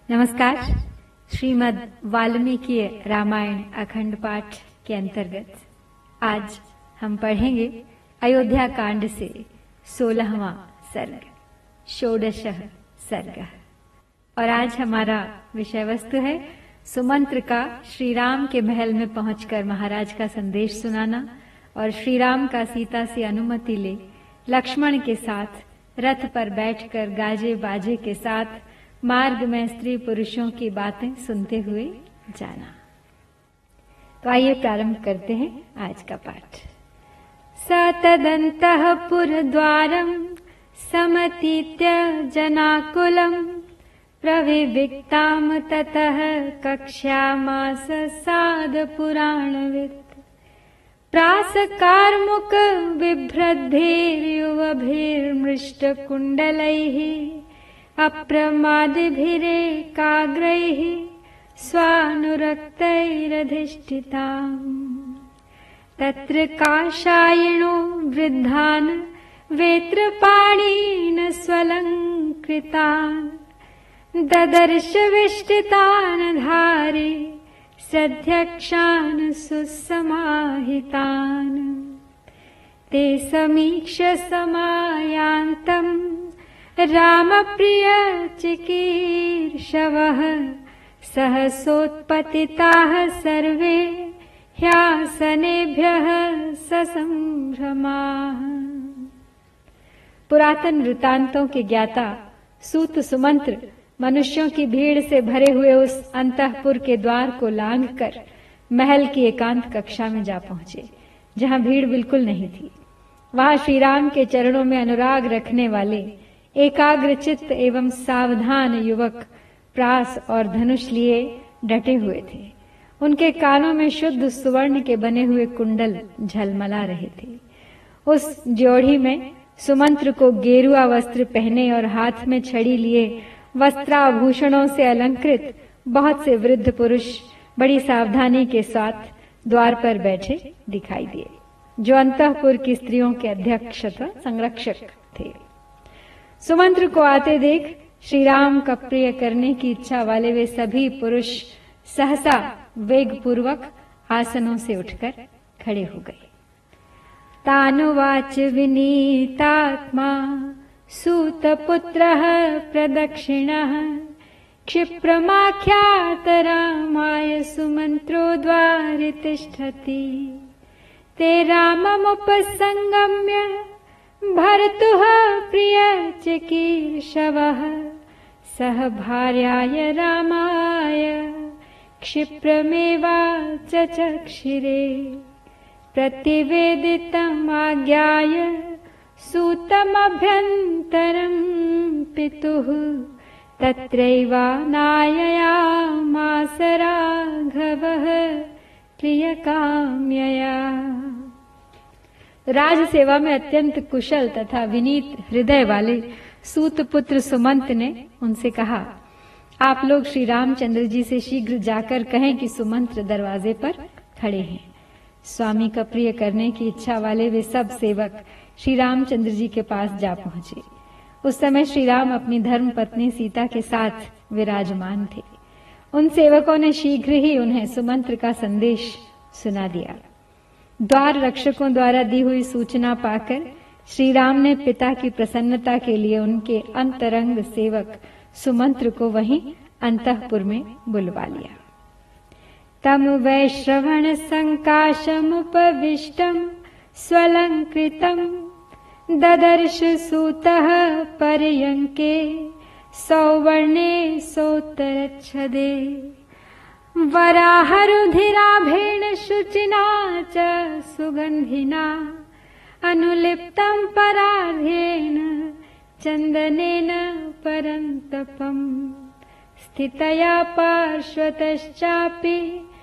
नमस्कार। श्रीमद् वाल्मीकि रामायण अखंड पाठ के अंतर्गत आज हम पढ़ेंगे अयोध्या कांड से 16वां सर्ग, षोडशः सर्ग। और आज हमारा विषय वस्तु है सुमंत्र का श्री राम के महल में पहुंचकर महाराज का संदेश सुनाना और श्री राम का सीता से अनुमति ले लक्ष्मण के साथ रथ पर बैठकर गाजे बाजे के साथ मार्ग में स्त्री पुरुषों की बातें सुनते हुए जाना। तो आइए प्रारंभ करते हैं आज का पाठ। स तदन्तःपुरद्वारं समतीत्य जनाकुलं प्रविविक्तां ततः कक्ष्यामास साधपुराणवित्। प्रासकार्मुक बिभ्रद्भिर्युवभिर्मृष्टकुण्डलैः अप्रमादिभिरेकाग्रैः स्वानुरक्तैरधिष्ठिताम्। तत्र काषायिणो वृद्धान् वेत्रपाणीन् स्वलङ्कृतान् ददर्श वेष्टितान् धारे सध्यक्षान् सुसमाहितान्। ते समीक्ष समायान्तम् रामप्रिय चिकीर्षवः सहसोत्पतिताः सर्वे ह्यासनेभ्यः ससंभ्रमाः। पुरातन वृत्तांतों के ज्ञाता सूत सुमंत्र मनुष्यों की भीड़ से भरे हुए उस अंतःपुर के द्वार को लांघकर महल की एकांत कक्षा में जा पहुंचे, जहां भीड़ बिल्कुल नहीं थी। वहां श्री राम के चरणों में अनुराग रखने वाले एकाग्र चित्त एवं सावधान युवक प्रास और धनुष लिए डटे हुए थे। उनके कानों में शुद्ध सुवर्ण के बने हुए कुंडल झलमला रहे थे। उस जोड़ी में सुमंत्र को गेरुआ वस्त्र पहने और हाथ में छड़ी लिए वस्त्राभूषणों से अलंकृत बहुत से वृद्ध पुरुष बड़ी सावधानी के साथ द्वार पर बैठे दिखाई दिए, जो अंतःपुर की स्त्रियों के अध्यक्ष संरक्षक थे। सुमंत्र को आते देख श्री राम का प्रिय करने की इच्छा वाले वे सभी पुरुष सहसा वेग पूर्वक आसनों से उठकर खड़े हो गए। तानुवाच विनीतात्मा सूतपुत्रः प्रदक्षिणः क्षिप्रमाख्यात रामाय सुमंत्रो द्वारि तिष्ठति। ते राममुपसंगम्य भर्तुः प्रिय चिकीर्षवः सह भार्याय रामाय क्षिप्रमेवाचचक्षिरे। प्रतिवेदितमाज्ञाय सूतमभ्यन्तरं पितुः तत्रैवानाययामास राघवः प्रियकाम्यया। राज सेवा में अत्यंत कुशल तथा विनीत हृदय वाले सूतपुत्र सुमंत ने उनसे कहा, आप लोग श्री रामचंद्र जी से शीघ्र जाकर कहें कि सुमंत्र दरवाजे पर खड़े हैं। स्वामी का प्रिय करने की इच्छा वाले वे सब सेवक श्री रामचंद्र जी के पास जा पहुंचे। उस समय श्री राम अपनी धर्म पत्नी सीता के साथ विराजमान थे। उन सेवकों ने शीघ्र ही उन्हें सुमंत्र का संदेश सुना दिया। द्वार रक्षकों द्वारा दी हुई सूचना पाकर श्री राम ने पिता की प्रसन्नता के लिए उनके अंतरंग सेवक सुमंत्र को वहीं अंतःपुर में बुलवा लिया। तम वैश्रवण संकाशमुपविष्टं स्वलंकृतं ददर्श सूतः पर्यंके सौवर्णे सौतरच्छदे। वराहरुधिराभेण शुचिना च सुगंधिना अनुलिप्तं परार्धेन चंदनेन परन्तपम्। स्थितया पार्श्वतश्चापि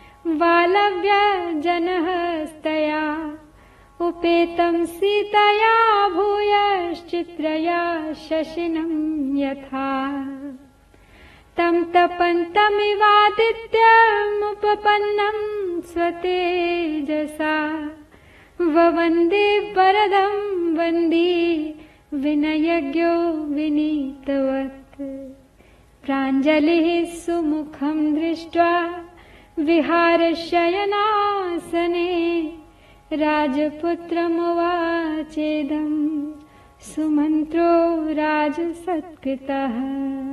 वालव्यजनहस्तया उपेतं सीतया भूयश्चित्रया शशिनं यथा। तं तपन्तमिवादित्यमुपपन्नं स्वतेजसा ववन्दे वरदं वन्दी विनयज्ञो विनीतवत्। प्राञ्जलिः सुमुखं दृष्ट्वा विहारशयनासने राजपुत्रमुवाचेदं सुमंत्रो राजसत्कृतः।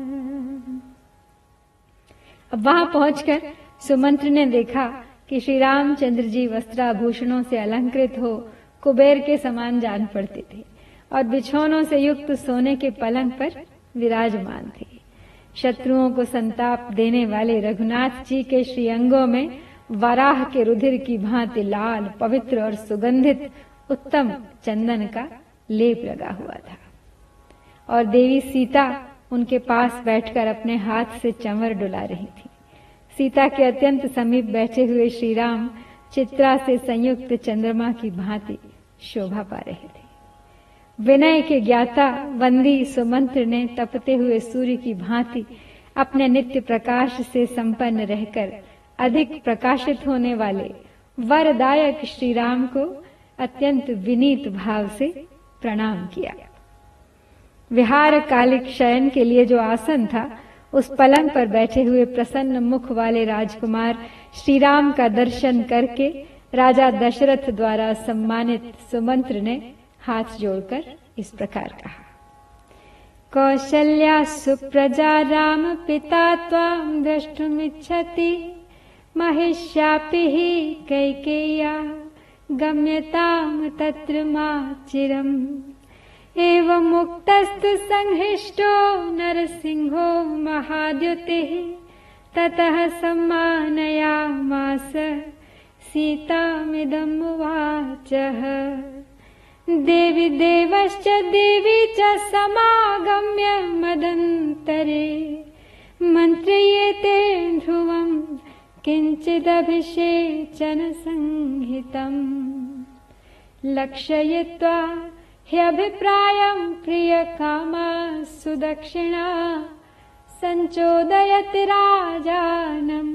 अब वहां पहुंचकर सुमंत्र ने देखा कि श्री रामचंद्र जी वस्त्राभूषणों से अलंकृत हो कुबेर के समान जान पड़ते थे और बिछौनों से युक्त सोने के पलंग पर विराजमान थे। शत्रुओं को संताप देने वाले रघुनाथ जी के श्रीअंगों में वराह के रुधिर की भांति लाल, पवित्र और सुगंधित उत्तम चंदन का लेप लगा हुआ था और देवी सीता उनके पास बैठकर अपने हाथ से चंवर डुला रही थी। सीता के अत्यंत समीप बैठे हुए श्री राम चित्रा से संयुक्त चंद्रमा की भांति शोभा पा रहे थे। विनय के ज्ञाता वंदी सुमंत्र ने तपते हुए सूर्य की भांति अपने नित्य प्रकाश से संपन्न रहकर अधिक प्रकाशित होने वाले वरदायक श्री राम को अत्यंत विनीत भाव से प्रणाम किया। विहार कालिक शयन के लिए जो आसन था, उस पलंग पर बैठे हुए प्रसन्न मुख वाले राजकुमार श्री राम का दर्शन करके राजा दशरथ द्वारा सम्मानित सुमंत्र ने हाथ जोड़कर इस प्रकार कहा। कौशल्या सुप्रजा राम पिता त्वां द्रष्टुमिच्छति महिष्यापि हि कैकेय्या गम्यतां तत्र मा चिरम्। एवं मुक्तस्तु संहृष्टो नरसिंहो महाद्युतिः ततः सम्मानयामास सीतामिदम् उवाचः। देवी देवश्च देवी च समागम्य मदन्तरे मन्त्र्येते ध्रुवम् किञ्चिदभिषेचन संहितम्। लक्षयित्वा ह्यभिप्रायं प्रियकामा सुदक्षिणा संचोदयति राजानम्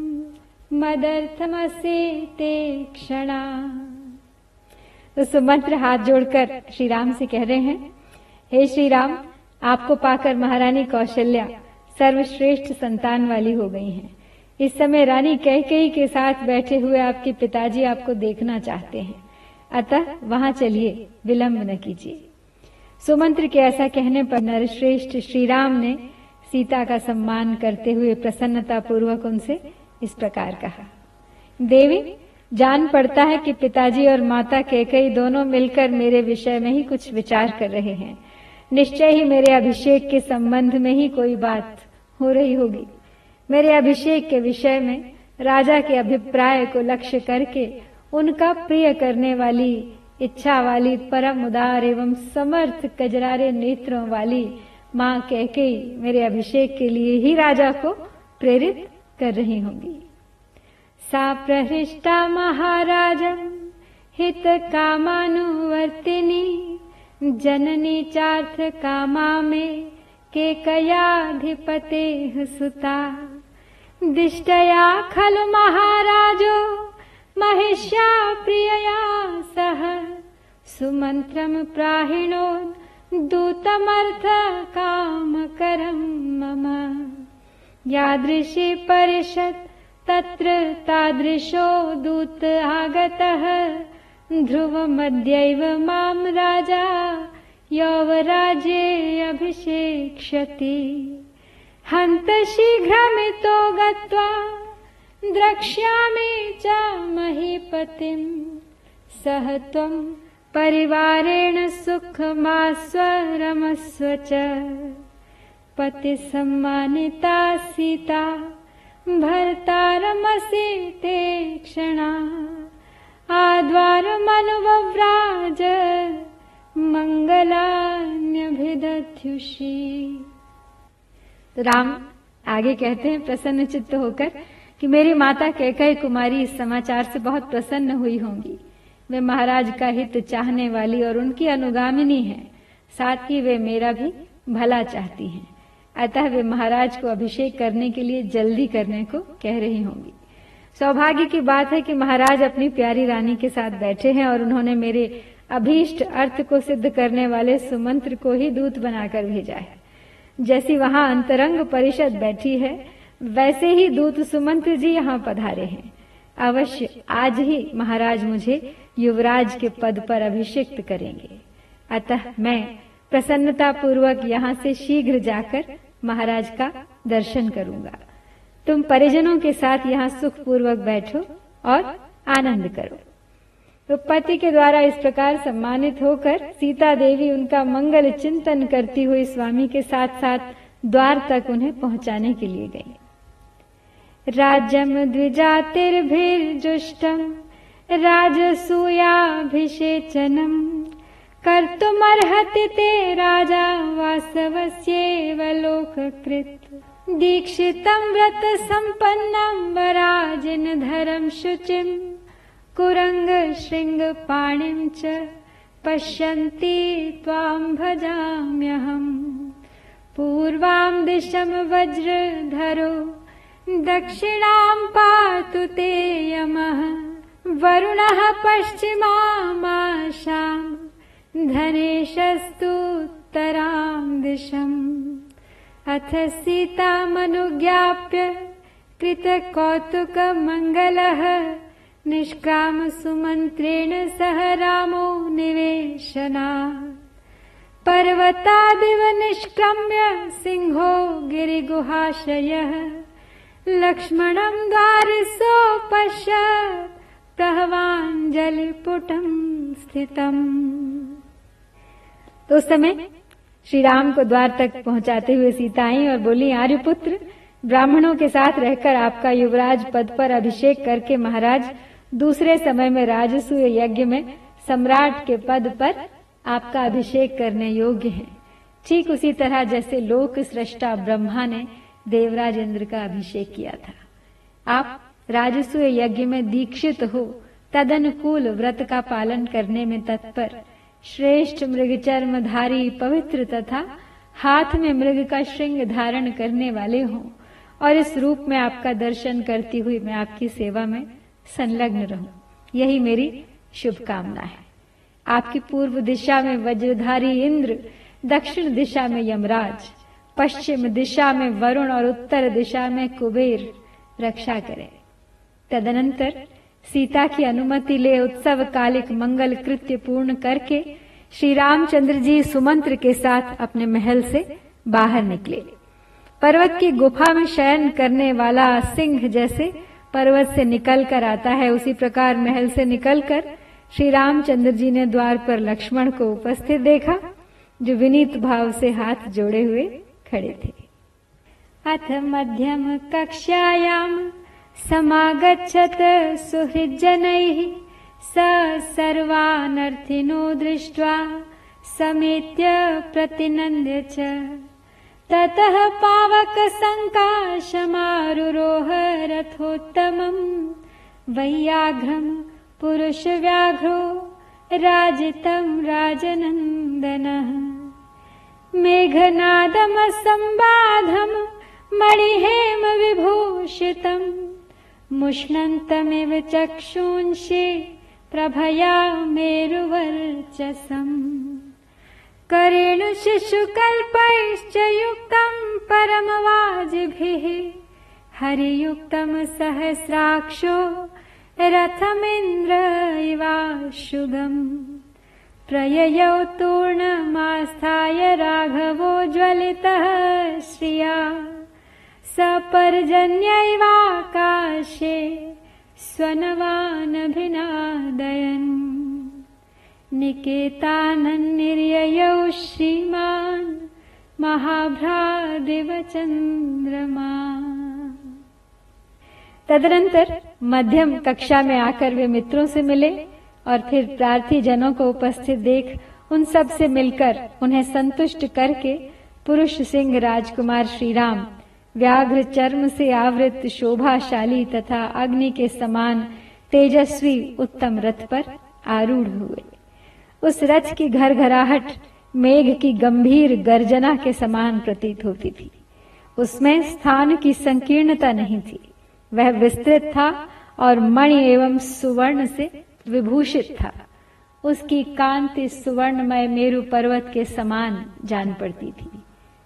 मदर्थमसीते क्षणा। तो सुमंत्र हाथ जोड़कर श्री राम से कह रहे हैं, हे श्री राम, आपको पाकर महारानी कौशल्या सर्वश्रेष्ठ संतान वाली हो गई हैं। इस समय रानी कैकेयी के साथ बैठे हुए आपके पिताजी आपको देखना चाहते हैं, अतः वहां चलिए, विलंब न कीजिए। सुमंत्र के ऐसा कहने पर नरश्रेष्ठ श्री राम ने सीता का सम्मान करते हुए प्रसन्नता पूर्वक उनसे इस प्रकार कहा। देवी, जान पड़ता है कि पिताजी और माता कैकेयी दोनों मिलकर मेरे विषय में ही कुछ विचार कर रहे हैं। निश्चय ही मेरे अभिषेक के संबंध में ही कोई बात हो रही होगी। मेरे अभिषेक के विषय में राजा के अभिप्राय को लक्ष्य करके उनका प्रिय करने वाली, इच्छा वाली, परम उदार एवं समर्थ कजरारे नेत्रों वाली मां कैकेयी मेरे अभिषेक के लिए ही राजा को प्रेरित कर रही होंगी। सा प्रहृष्टा महाराजं हित कामानुवर्तिनी जननी चार्थ कामा में केकयाधिपतेः सुता। दिष्टया खलु महाराजो महिष्या प्रियया सह सुमंत्रम प्राहिणो दूतमर्थ कामकरं मम। यादृशी परिषद तत्र तादृशो दूत आगतः ध्रुवमद्यैव मां राजा यौवराज्ये अभिषेक्ष्यति। हन्त शीघ्रमितो गत्वा द्रक्ष्यामि च महीपतिं सह त्वं परिवारेण सुखमास्वरमस्व च। पतिसम्मानिता सीता भर्तारमसि ते क्षणा आद्वारमनुव्राज मंगलान्यभिदध्युषी। तो राम आगे कहते हैं प्रसन्न चित्त होकर कि मेरी माता कैकेयी कुमारी इस समाचार से बहुत प्रसन्न हुई होंगी। वे महाराज का हित चाहने वाली और उनकी अनुगामिनी हैं, साथ ही वे मेरा भी भला चाहती हैं। अतः वे महाराज को अभिषेक करने के लिए जल्दी करने को कह रही होंगी। सौभाग्य की बात है कि महाराज अपनी प्यारी रानी के साथ बैठे हैं और उन्होंने मेरे अभीष्ट अर्थ को सिद्ध करने वाले सुमंत्र को ही दूत बनाकर भेजा है। जैसी वहां अंतरंग परिषद बैठी है, वैसे ही दूत सुमंत्र जी यहाँ पधारे हैं। अवश्य आज ही महाराज मुझे युवराज के पद पर अभिषिक्त करेंगे। अतः मैं प्रसन्नता पूर्वक यहाँ से शीघ्र जाकर महाराज का दर्शन करूंगा। तुम परिजनों के साथ यहाँ सुख पूर्वक बैठो और आनंद करो। तो पति के द्वारा इस प्रकार सम्मानित होकर सीता देवी उनका मंगल चिंतन करती हुई स्वामी के साथ साथ द्वार तक उन्हें पहुंचाने के लिए गई। राज्यम द्विजातिर्भिर्जुष्टम राजसूयाभिषेचनम कर्तुमर्हति ते राजा वासवस्येव लोककृत दीक्षितं व्रत संपन्नं वराजिनधरं शुचिं कुरंग श्रृंग पाणिं च पश्यन्ति त्वां भजाम्यहम्। पूर्वां दिशं वज्रधरो दक्षिणां पातु ते यमः वरुणः पश्चिमामाशां धनेशस्तुत्तरां दिशम्। अथ सीतामनुज्ञाप्य कृतकौतुकमङ्गलः निष्काम सुमन्त्रेण सह रामो निवेशनात्। पर्वतादिव निष्क्रम्य सिंहो गिरिगुहाशयः लक्ष्मणं द्वारसोपश्यत् प्रहवाञ्जलिपुटं स्थितम्। तो उस समय श्री राम को द्वार तक पहुंचाते हुए सीता आई और बोली, आर्यपुत्र, ब्राह्मणों के साथ रहकर आपका युवराज पद पर अभिषेक करके महाराज दूसरे समय में राजसूय यज्ञ में सम्राट के पद पर आपका अभिषेक करने योग्य हैं। ठीक उसी तरह जैसे लोक सृष्टा ब्रह्मा ने देवराज इंद्र का अभिषेक किया था। आप राजसूय यज्ञ में दीक्षित हो, तदनुकूल व्रत का पालन करने में तत्पर, श्रेष्ठ मृगचर्मधारी, पवित्र तथा हाथ में मृग का श्रृंग धारण करने वाले हों और इस रूप में आपका दर्शन करती हुई मैं आपकी सेवा में संलग्न रहूं, यही मेरी शुभकामना है। आपकी पूर्व दिशा में वज्रधारी इंद्र, दक्षिण दिशा में यमराज, पश्चिम दिशा में वरुण और उत्तर दिशा में कुबेर रक्षा करें। तदनंतर सीता की अनुमति ले उत्सव कालिक मंगल कृत्य पूर्ण करके श्री रामचंद्र जी सुमंत्र के साथ अपने महल से बाहर निकले। पर्वत की गुफा में शयन करने वाला सिंह जैसे पर्वत से निकल कर आता है, उसी प्रकार महल से निकलकर श्री रामचंद्र जी ने द्वार पर लक्ष्मण को उपस्थित देखा, जो विनीत भाव से हाथ जोड़े हुए खड़े थे। अथ मध्यम कक्षायाम समागच्छत सुहृज्जनैः स सर्वानर्थिनो दृष्ट्वा समेत्य प्रतिनन्द्य च ततः पावक संकाशमारुरोह रथोत्तमं वैयाघ्रं पुरुष व्याघ्रो राजितं राजनन्दनः मेघनादमसंबाधं मणिहेम विभूषितं मुष्णन्तमिव चक्षुंषि प्रभया मेरुवर्चसम् करेणुशिशुकल्पैश्च युक्तं परमवाजिभिः हरियुक्तं सहस्राक्षो रथमिन्द्र इवाशुगम् प्रययौ तूर्णमास्थाय राघवो ज्वलितः श्रिया सपर्जन्यैवाकाशे स्वनवानभिनादयन् निकेतानन्निर्ययौ श्रीमान् महाभ्रादिव चंद्रमा। तदनंतर मध्यम कक्षा में आकर वे मित्रों से मिले और फिर प्रार्थी जनों को उपस्थित देख उन सब से मिलकर उन्हें संतुष्ट करके पुरुष सिंह राजकुमार श्री राम व्याघ्र चर्म से आवृत शोभाशाली तथा अग्नि के समान तेजस्वी उत्तम रथ पर आरूढ़ हुए। उस रथ की घरघराहट मेघ की गंभीर गर्जना के समान प्रतीत होती थी। उसमें स्थान की संकीर्णता नहीं थी, वह विस्तृत था और मणि एवं सुवर्ण से विभूषित था। उसकी कांति सुवर्णमय मेरु पर्वत के समान जान पड़ती थी।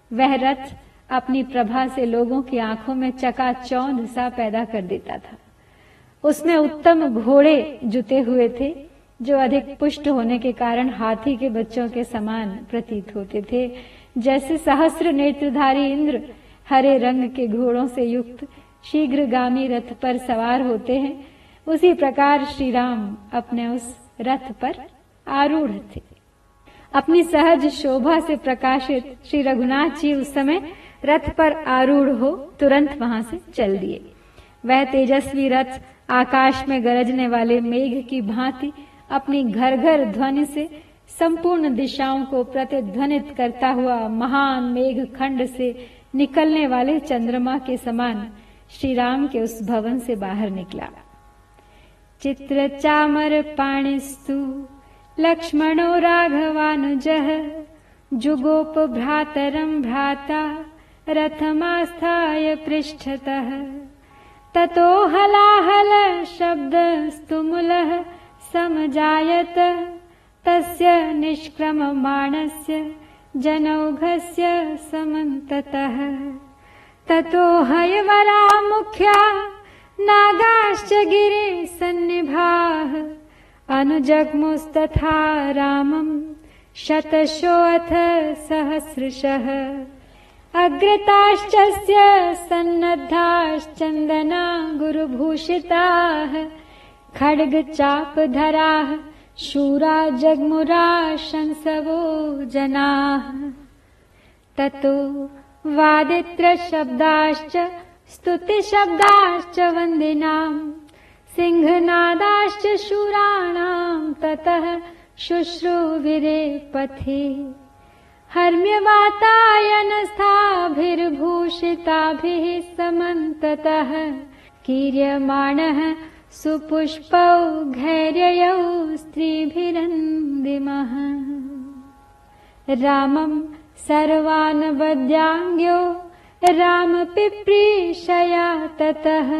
वह रथ अपनी प्रभा से लोगों की आंखों में चकाचौंध सा पैदा कर देता था। उसमें उत्तम घोड़े जुते हुए थे, जो अधिक पुष्ट होने के कारण हाथी के बच्चों के समान प्रतीत होते थे। जैसे सहस्र नेत्रधारी इंद्र हरे रंग के घोड़ों से युक्त शीघ्रगामी रथ पर सवार होते हैं, उसी प्रकार श्री राम अपने उस रथ पर आरूढ़ थे। अपनी सहज शोभा से प्रकाशित श्री रघुनाथ जी उस समय रथ पर आरूढ़ हो तुरंत वहां से चल दिए। वह तेजस्वी रथ आकाश में गरजने वाले मेघ की भांति अपनी घर घर ध्वनि से संपूर्ण दिशाओं को प्रतिध्वनित करता हुआ महान मेघ खंड से निकलने वाले चंद्रमा के समान श्री राम के उस भवन से बाहर निकला। चित्र चामर पाणिस्तु लक्ष्मणो राघवानुजः जुगोप भ्रातरं भ्राता रथमास्थाय पृष्ठतः ततो हलाहल शब्दस्तुमुलः समजायत तस्य निष्क्रममाणस्य जनौघस्य समन्ततः ततो हयवरा मुख्या नागाश्च गिरे सन्निभाः अनुजग्मुस्तथा रामं शतशोऽथ सहस्रशः अग्रताश्चस्य सन्नद्धाश्चन्दना गुरुभूषिताः खड्गचापधराः शूरा जग्मुरा शंसवो जनाः ततो वादित्रशब्दाश्च स्तुतिशब्दाश्च वन्दिनाम् सिंहनादाश्च शूराणाम् ततः शुश्रूविरे पथि हर्म्यवातायनस्थाभिर्भूषिताभिः समन्ततः कीर्यमाणः सुपुष्पौ घैर्ययौ स्त्रीभिरन्दिमः रामं सर्वान् वद्याङ्ग्यो रामपिप्रीशया ततः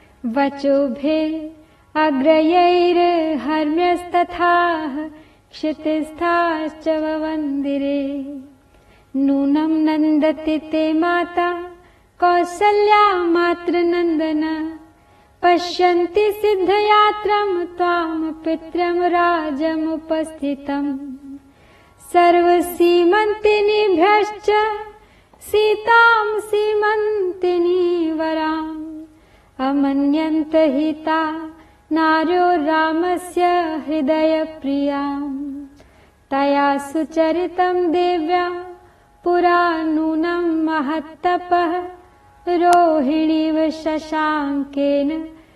वचोभिः अग्रयैर्हर्म्यस्तथाः क्षितिस्थाश्च ववन्दिरे नूनं नन्दति ते माता कौसल्या मातृनन्दन पश्यन्ति सिद्धयात्रं त्वां पित्रं राजमुपस्थितम् सर्वसीमन्तिनीभ्यश्च सीतां सीमन्तिनी वराम् अमन्यन्त हिता नार्यो रामस्य हृदयप्रियाम् तया सुचरितं देव्या पुरा नूनं महत्तपः रोहिणीव शशाङ्केन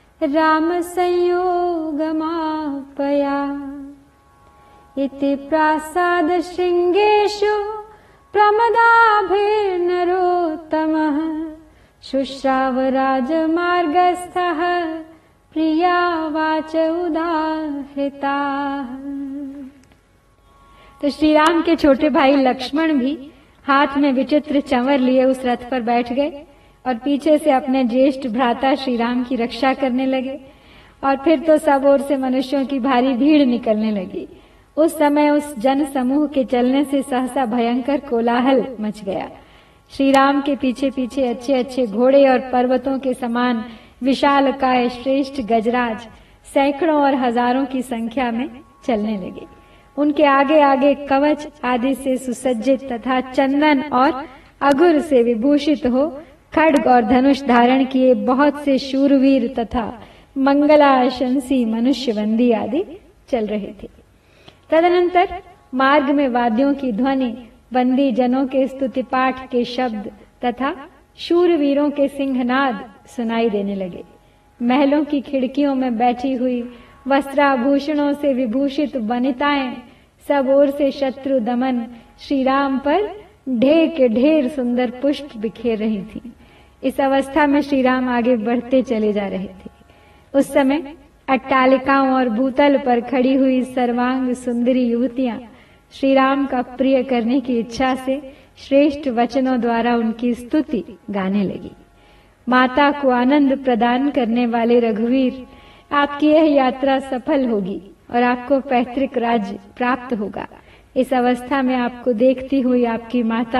रामसंयोगमापया इति प्रासादशृङ्गेषु प्रमदाभिर्नरोत्तमः शुश्राव राजमार्गस्थः प्रिया वाच उदाहृता। तो श्री राम के छोटे भाई लक्ष्मण भी हाथ में विचित्र चंवर लिए उस रथ पर बैठ गए और पीछे से अपने ज्येष्ठ भ्राता श्री राम की रक्षा करने लगे। और फिर तो सब ओर से मनुष्यों की भारी भीड़ निकलने लगी। उस समय उस जन समूह के चलने से सहसा भयंकर कोलाहल मच गया। श्री राम के पीछे पीछे अच्छे अच्छे घोड़े और पर्वतों के समान विशालकाय श्रेष्ठ गजराज सैकड़ों और हजारों की संख्या में चलने लगे। उनके आगे आगे कवच आदि से सुसज्जित तथा चंदन और अगुर से विभूषित हो खड्ग और धनुष धारण किए बहुत से शूरवीर तथा मंगलाशंसी मनुष्यवंदी आदि चल रहे थे। तदनंतर मार्ग में वाद्यों की ध्वनि, बंदी जनों के स्तुति पाठ के शब्द तथा शूरवीरों के सिंहनाद सुनाई देने लगे। महलों की खिड़कियों में बैठी हुई वस्त्राभूषणों से विभूषित वनिताएं सब ओर से शत्रु दमन श्री राम पर ढेर के ढेर सुंदर पुष्प बिखेर रही थी। इस अवस्था में श्री राम आगे बढ़ते चले जा रहे थे। उस समय अट्टालिकाओं और भूतल पर खड़ी हुई सर्वांग सुंदरी युवतियां श्री राम का प्रिय करने की इच्छा से श्रेष्ठ वचनों द्वारा उनकी स्तुति गाने लगी। माता को आनंद प्रदान करने वाले रघुवीर, आपकी यह यात्रा सफल होगी और आपको पैतृक राज्य प्राप्त होगा। इस अवस्था में आपको देखती हुई आपकी माता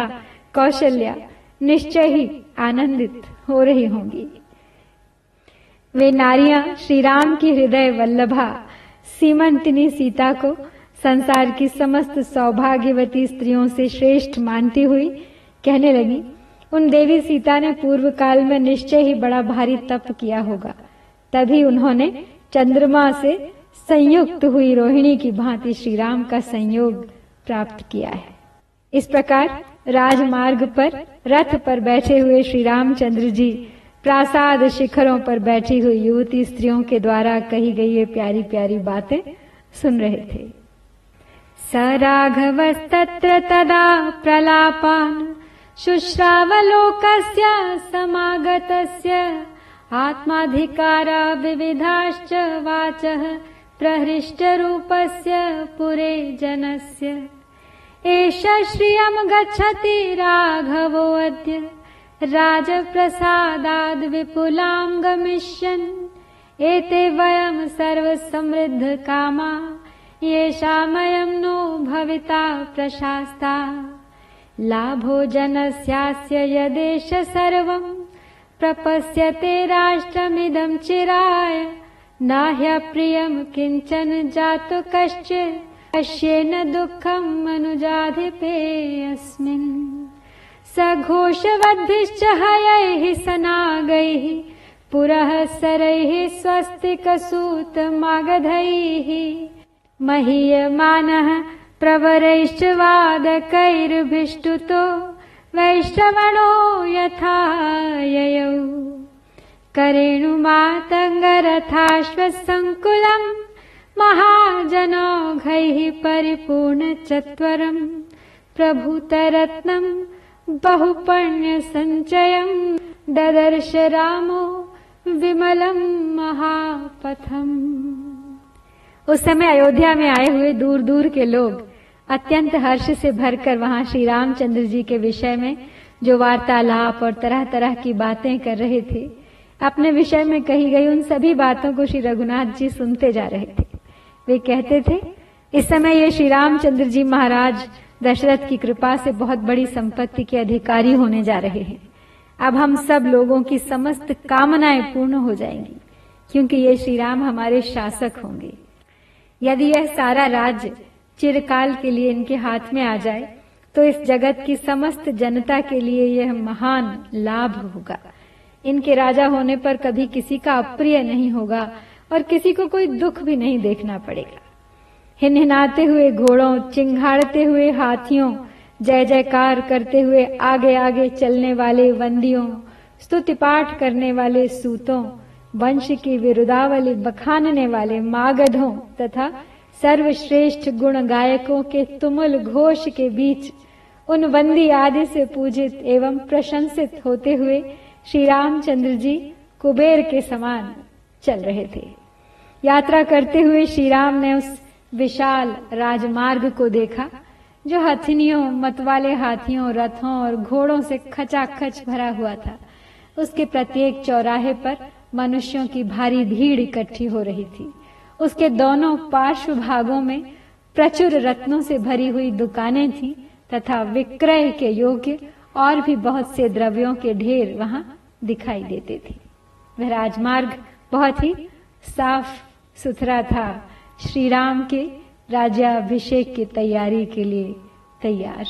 कौशल्या निश्चय ही आनंदित हो रही होंगी। वे नारियां श्री राम की हृदय वल्लभा सीमंतिनी सीता को संसार की समस्त सौभाग्यवती स्त्रियों से श्रेष्ठ मानती हुई कहने लगी, उन देवी सीता ने पूर्व काल में निश्चय ही बड़ा भारी तप किया होगा, तभी उन्होंने चंद्रमा से संयुक्त हुई रोहिणी की भांति श्री राम का संयोग प्राप्त किया है। इस प्रकार राजमार्ग पर रथ पर बैठे हुए श्री रामचंद्र जी प्रासाद शिखरों पर बैठी हुई युवती स्त्रियों के द्वारा कही गई ये प्यारी प्यारी बातें सुन रहे थे। स राघवस्तत्र तदा प्रलापान् शुश्रावलोकस्य समागतस्य आत्माधिकारा विविधाश्च वाचः प्रहृष्टरूपस्य पुरे जनस्य। एष श्रियं गच्छति राघवोऽद्य राजप्रसादाद् विपुलां गमिष्यन्। एते वयं सर्वसमृद्ध कामा येषामयं नो भविता प्रशास्ता। लाभो जनस्यास्य यदेष सर्वं प्रपश्यते राष्ट्रमिदं चिराय। न ह्यप्रियं किंचन जातु कश्चित् अश्येन दुःखम् अनुजाधिपे अस्मिन्। सघोषवद्भिश्च हयैः सनागैः पुरः सरैः स्वस्तिकसूतमागधैः महीयमानः प्रवरैश्च वादकैर्भिष्टुतो वैष्णवणो यथा ययौ। करेणुमातङ्गरथाश्वसङ्कुलम् महाजनौघैः परिपूर्णचत्वरम् प्रभूतरत्नम् बहुपुण्यसञ्चयम् ददर्श रामो विमलम् महापथम्। उस समय अयोध्या में आए हुए दूर दूर के लोग अत्यंत हर्ष से भरकर वहां श्री रामचंद्र जी के विषय में जो वार्तालाप और तरह तरह की बातें कर रहे थे, अपने विषय में कही गई उन सभी बातों को श्री रघुनाथ जी सुनते जा रहे थे। वे कहते थे, इस समय ये श्री रामचंद्र जी महाराज दशरथ की कृपा से बहुत बड़ी संपत्ति के अधिकारी होने जा रहे हैं। अब हम सब लोगों की समस्त कामनाएं पूर्ण हो जाएंगी, क्योंकि ये श्री राम हमारे शासक होंगे। यदि यह सारा राज्य चिरकाल के लिए इनके हाथ में आ जाए तो इस जगत की समस्त जनता के लिए यह महान लाभ होगा। इनके राजा होने पर कभी किसी का अप्रिय नहीं होगा और किसी को कोई दुख भी नहीं देखना पड़ेगा। हिनहिनाते हुए घोड़ों, चिंघाड़ते हुए हाथियों, जय जयकार करते हुए आगे आगे चलने वाले वंदियों, स्तुति पाठ करने वाले सूतों, वंश की विरुदावली बखानने वाले मागधों तथा सर्वश्रेष्ठ गुण गायकों के तुमुल घोष के बीच उन वंदी आदि से पूजित एवं प्रशंसित होते हुए श्री रामचंद्र जी कुबेर के समान चल रहे थे। यात्रा करते हुए श्री राम ने उस विशाल राजमार्ग को देखा जो हथिनियों, मतवाले हाथियों, रथों और घोड़ों से खचाखच भरा हुआ था। उसके प्रत्येक चौराहे पर मनुष्यों की भारी भीड़ इकट्ठी हो रही थी। उसके दोनों पार्श्व भागों में प्रचुर रत्नों से भरी हुई दुकानें थीं तथा विक्रय के योग्य और भी बहुत से द्रव्यों के ढेर वहां दिखाई देते थे। वह राजमार्ग बहुत ही साफ सुथरा था, श्री राम के राज्याभिषेक की तैयारी के लिए तैयार।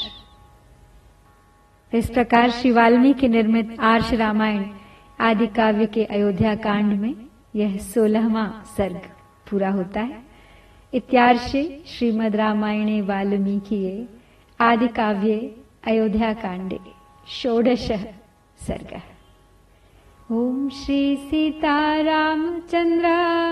इस प्रकार श्री वाल्मीकि निर्मित आर्ष रामायण आदि काव्य के अयोध्या कांड में यह 16वां सर्ग पूरा होता है। इत्यार्षे श्रीमद् रामायणे वाल्मीकिये आदि काव्ये अयोध्या कांडे 16 सर्गः। ओम श्री सीतारामचंद्राय